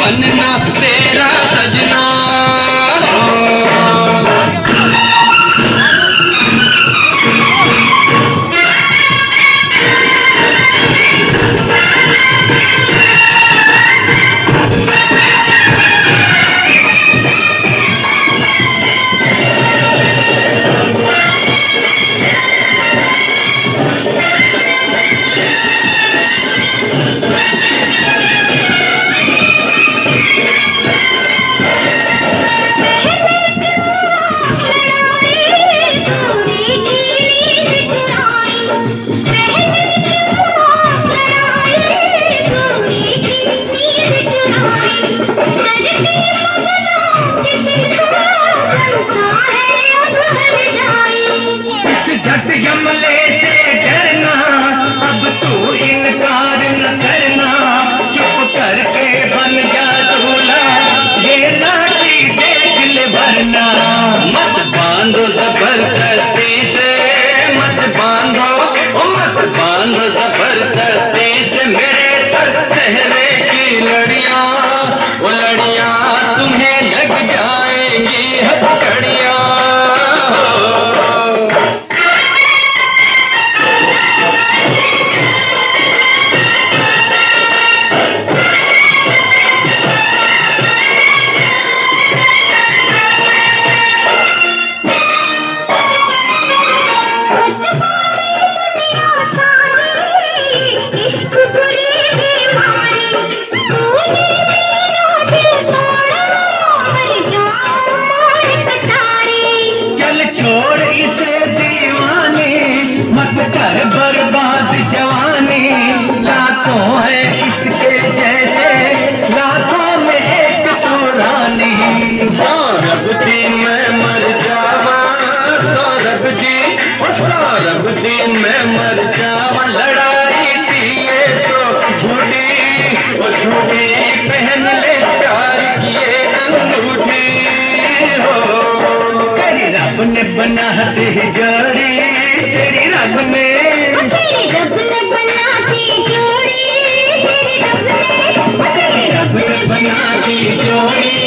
बनना तेरा सजना। झट जमले से डरना, अब तू इनकार न करना, चुप करके बन जा दूल्हा, ये लाठी देख ले भरना। मत बांधो जबरदस्ती से, मत बांधो, मत बांधो जबरदस्ती से मेरे सर चेहरे की लड़ियां, वो लड़ियां तुम्हें लग जाएंगी हथकड़ियां। छोड़ इसे दीवाने, मत कर बर्बाद जवानी, लाखों है इसके जैसे, लाखों में एक पुरानी। सौरभ दी मैं मर जावा, सौरभ दी, ओ सौरभ दी मैं मर जावा, लड़ाई थी ये तो झूठी, ओ झूठी पहन ले प्यार किए अंगूठी हो। रब ने बना दी जोड़ी, तेरी रब ने बना दी जोड़ी, तेरी रब ने बना दी जोड़ी।